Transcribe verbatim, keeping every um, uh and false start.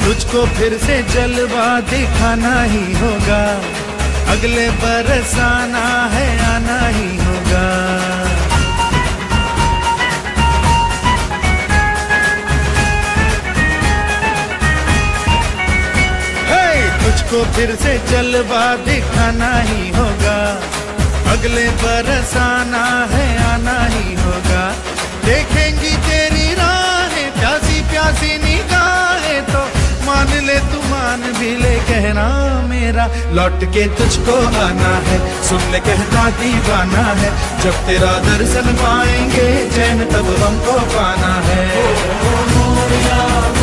तुझको फिर से जलवा दिखाना ही होगा, अगले बरस आना है आना ही होगा। तुझको फिर से जलवा दिखाना ही होगा, अगले बरस आना है आना ही होगा। देखेंगी तेरी राहें प्यासी प्यासी निगाहें तो मान ले तू मान भी ले कहना मेरा, लौट के तुझको आना है सुन ले कहता दीवाना है। जब तेरा दर्शन पाएंगे चैन तब हमको पाना है।